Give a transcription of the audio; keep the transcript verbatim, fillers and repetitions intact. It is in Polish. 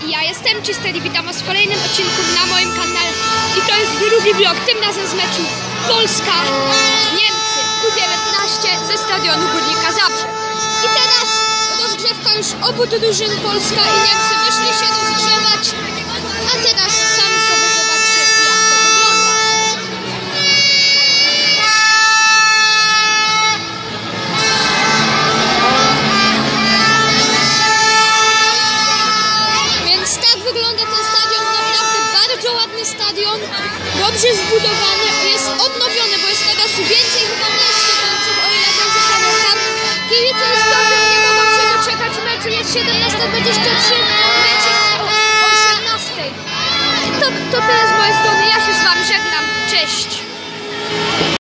Ja jestem Czysty i witam was w kolejnym odcinku na moim kanale. I to jest drugi vlog, tym razem z meczu Polska-Niemcy U dziewiętnaście ze stadionu Górnika Zabrze. I teraz rozgrzewka już obu drużyn, Polska i Niemcy wyszli się rozgrzewać. A teraz sami sobie zobaczcie, jak to wygląda. Więc tak wygląda ten stadion, naprawdę bardzo ładny stadion, dobrze zbudowany, jest odnowiony, bo jest teraz więcej chyba miejsc siedzących, o ile dobrze pamiętam. Kibice już dobrze nie mogą się doczekać meczu, jest siedemnasta dwadzieścia trzy, mecz jest o osiemnastej. To, to tyle z mojej strony, ja się z wami żegnam, cześć!